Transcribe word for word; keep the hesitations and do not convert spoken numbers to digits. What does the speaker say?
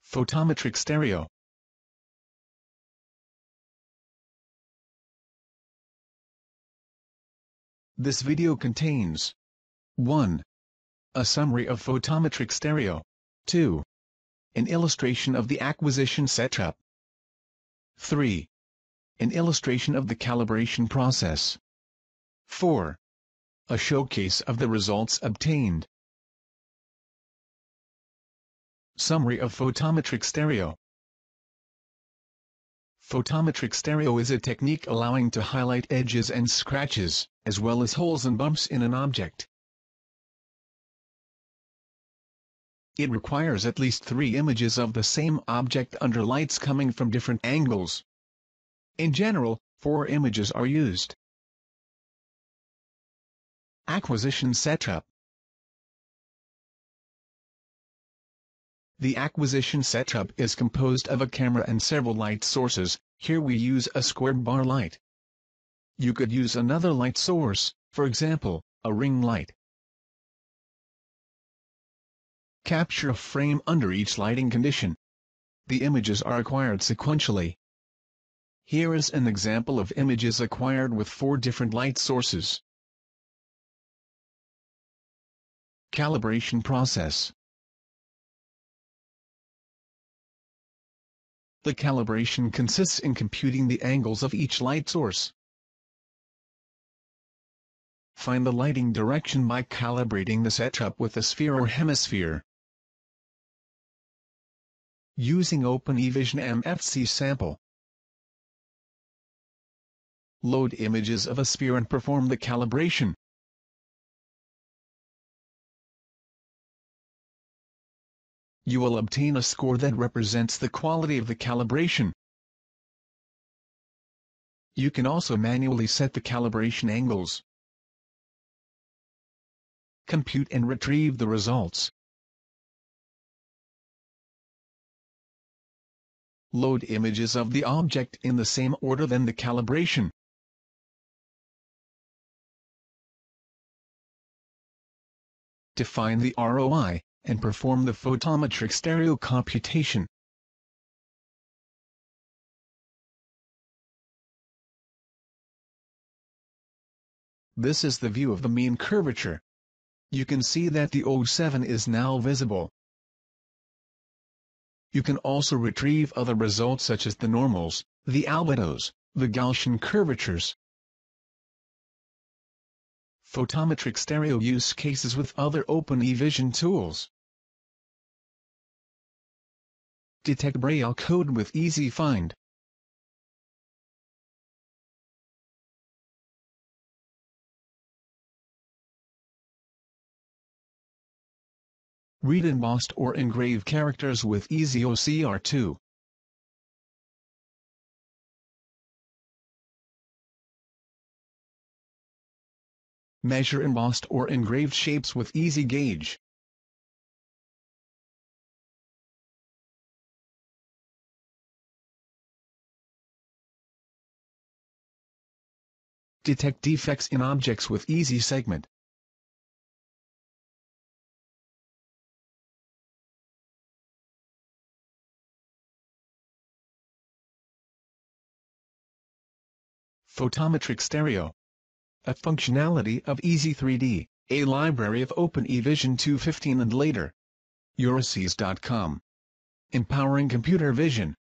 Photometric Stereo. This video contains one. A summary of Photometric Stereo. two. An illustration of the acquisition setup. three. An illustration of the calibration process. four. A showcase of the results obtained. Summary of Photometric Stereo. Photometric stereo is a technique allowing to highlight edges and scratches, as well as holes and bumps in an object. It requires at least three images of the same object under lights coming from different angles. In general, four images are used. Acquisition setup. The acquisition setup is composed of a camera and several light sources. Here we use a squared bar light. You could use another light source, for example, a ring light. Capture a frame under each lighting condition. The images are acquired sequentially. Here is an example of images acquired with four different light sources. Calibration process. The calibration consists in computing the angles of each light source. Find the lighting direction by calibrating the setup with a sphere or hemisphere. Using Open eVision M F C sample. Load images of a sphere and perform the calibration. You will obtain a score that represents the quality of the calibration. You can also manually set the calibration angles. Compute and retrieve the results. Load images of the object in the same order than the calibration. Define the R O I, and perform the photometric stereo computation. This is the view of the mean curvature. You can see that the O seven is now visible. You can also retrieve other results such as the normals, the albedos, the Gaussian curvatures. Photometric stereo use cases with other Open eVision tools. Detect Braille code with Easy Find. Read embossed or engraved characters with Easy O C R two. Measure embossed or engraved shapes with Easy Gauge. Detect defects in objects with Easy Segment. Photometric Stereo. A functionality of Easy three D, a library of Open eVision two fifteen and later. Euresys dot com. Empowering computer vision.